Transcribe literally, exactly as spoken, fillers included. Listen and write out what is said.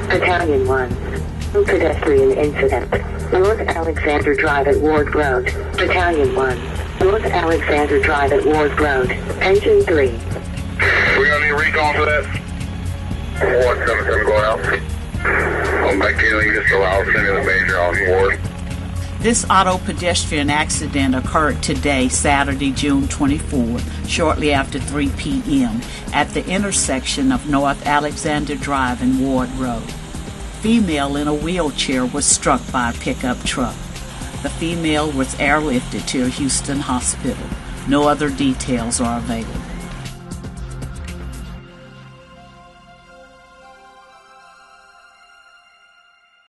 Battalion one. Pedestrian incident. North Alexander Drive at Ward Road. Battalion one. North Alexander Drive at Ward Road. Engine three. We gonna need recon for that? one seven seven going out. I'm back here, you just allow sending the major on board. This auto pedestrian accident occurred today, Saturday, June twenty-fourth, shortly after three p.m. at the intersection of North Alexander Drive and Ward Road. Female in a wheelchair was struck by a pickup truck. The female was airlifted to a Houston hospital. No other details are available.